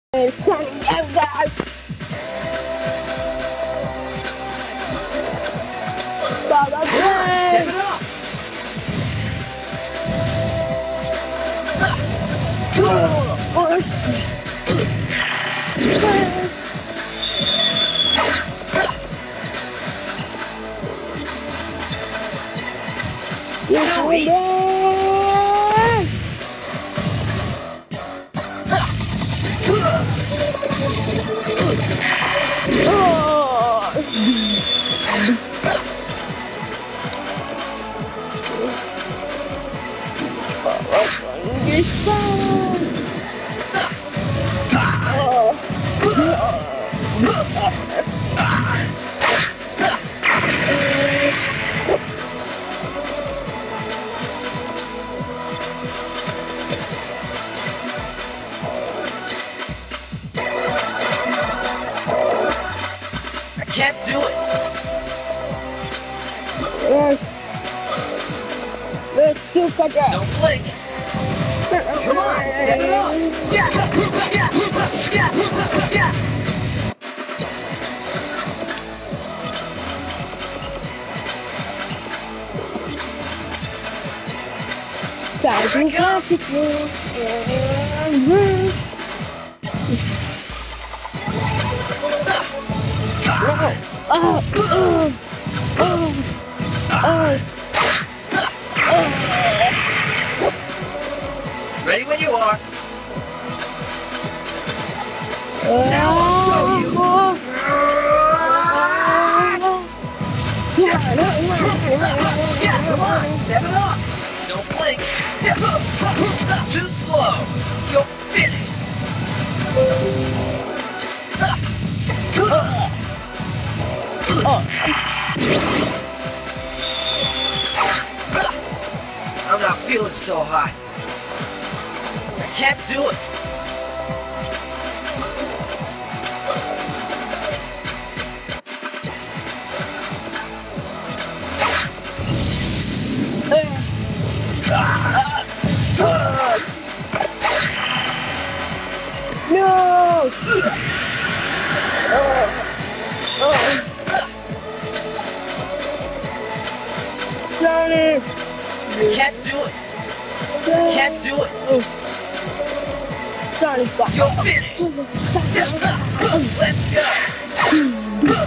Can't do it. Let's do it. Don't blink. Come on, step it up. Yeah. Here we go. Ready when you are. Now I'll show you. Yeah, come on, step it up. Don't blink. Too slow. You're finished. I'm not feeling so hot. I can't do it. No! Johnny! Can't do it. Can't do it. Johnny, fuck. You're finished. Let's go.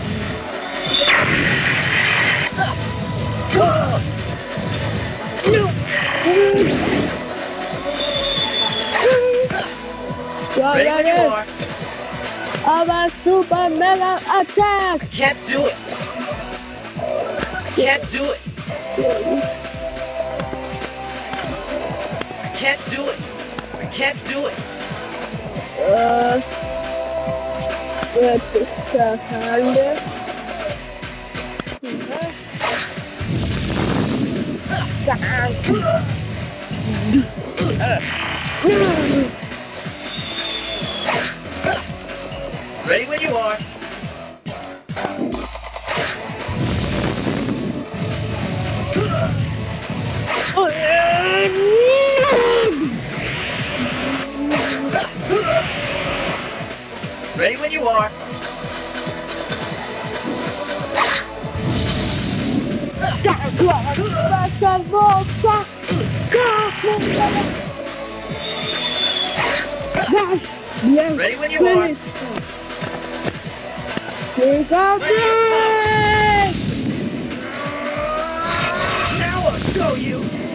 Ready when you are. Our super mega attack! Can't do it. Can't do it. I can't do it. I can't do it. Wait a second. Ready when you are. Ready when you are. Ready when you are. Now I'll show you.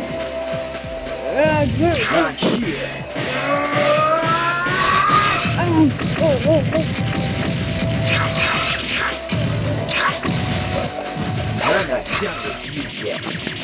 I'm not done with you yet.